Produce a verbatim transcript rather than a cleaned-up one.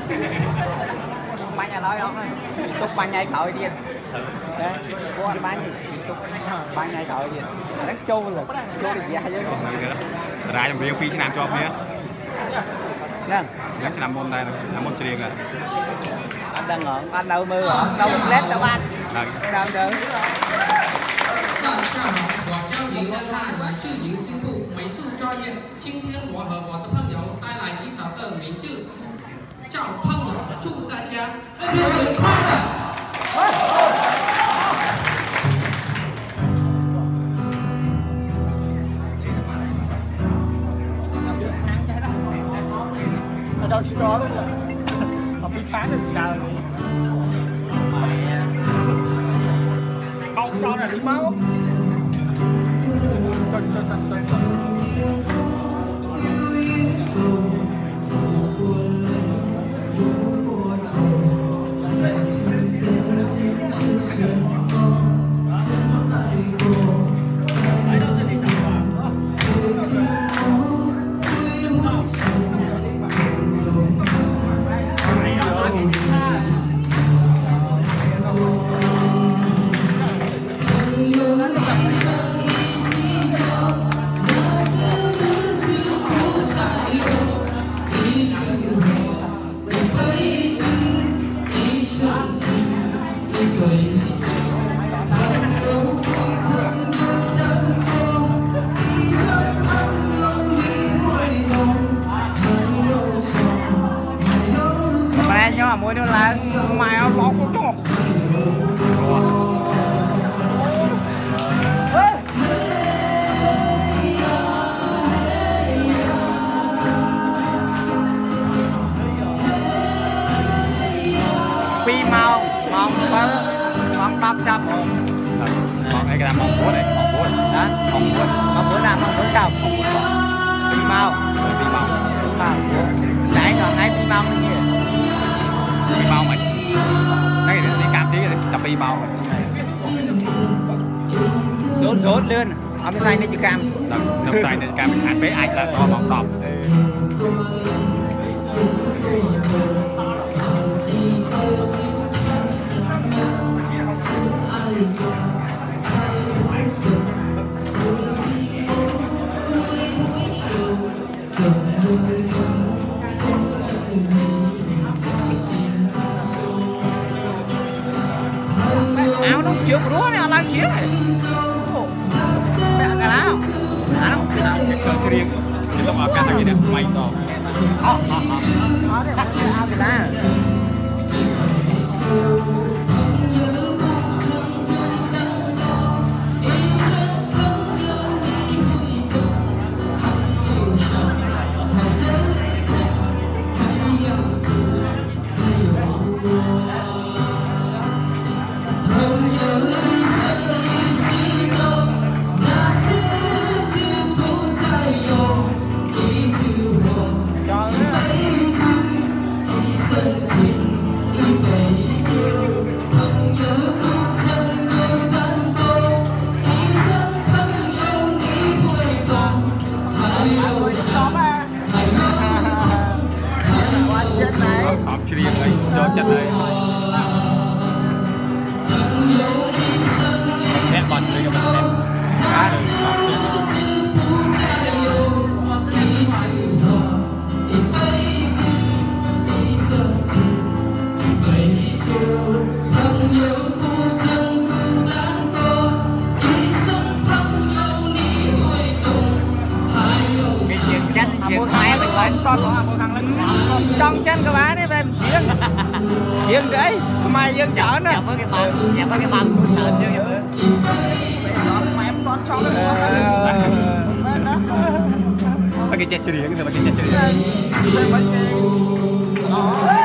bánh nhà nói không ơi túc bánh này cởi điên đấy cô ăn bánh gì túc bánh này cởi điên đánh trâu là trâu được dài chứ ra trong riêng phi nam cho nhé nè nhắc làm môn này làm môn riêng à anh đang ngọn anh đâu mưa rồi đâu một lét đâu anh đâu được 上下好，我叫您的他来自迎新部美术专业。今天我和我的朋友带来一首歌，名字叫《朋友》，祝大家新年快乐！ cho chị đó luôn rồi học đi kháng được trời không cho là đi máu cho cho sạch cho sạch mà mua nó là mày áo lót của nó pi màu mong mong đắp chắp mong cái làm mong búa này mong búa đó mong búa mong búa nào mong búa đâu pi màu pi màu pi màu đấy còn hai pi màu như pi màu mày cái này đi cam tí rồi tập pi màu rốt rốt lên ông cái xanh này chữ cam đập xanh này cam hạt với anh là to mỏng tỏng áo nó chưa rúa này là chiếc này mẹ cái nào à nó cái nào cái cơ riêng cái lúc ở cái gì nè mày to họ họ họ đặt cái áo cái nào học riêng đây cho chất đây hẹn bật đây các bạn một hai mình bán son có một thằng lên trong chân các bạn ấy về chiêng chiêng đấy mày dương chở nữa với cái bầm dạ với cái bầm tôi sợ chưa mày em con cho nó cái chết chửi cái gì mà cái chết chửi